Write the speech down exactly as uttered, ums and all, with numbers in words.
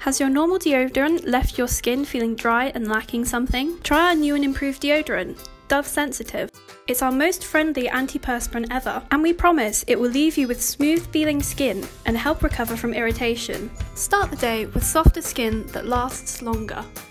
Has your normal deodorant left your skin feeling dry and lacking something? Try our new and improved deodorant, Dove Sensitive. It's our most friendly antiperspirant ever, and we promise it will leave you with smooth feeling skin and help recover from irritation. Start the day with softer skin that lasts longer.